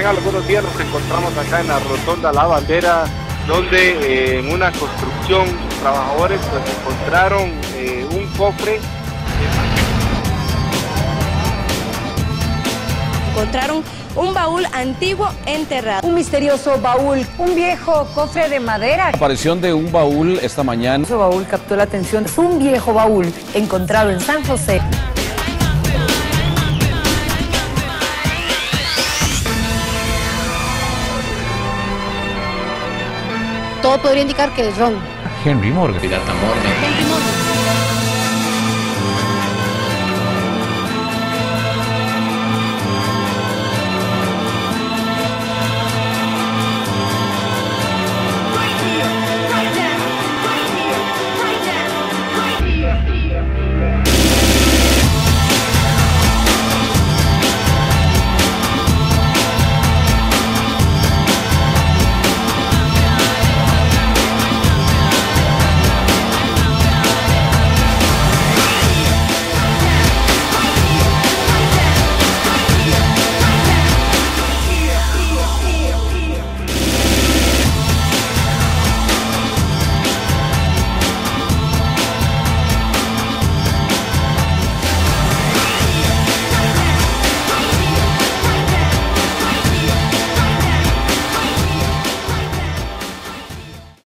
tengan algunos días. Nos encontramos acá en la Rotonda La Bandera, donde en una construcción los trabajadores pues encontraron un cofre. Encontraron un baúl antiguo enterrado. Un misterioso baúl, un viejo cofre de madera. La aparición de un baúl esta mañana. Ese baúl captó la atención. Es un viejo baúl encontrado en San José. Todo podría indicar que es Ron. Henry Morgan. Pirata Morgan. Henry Morgan.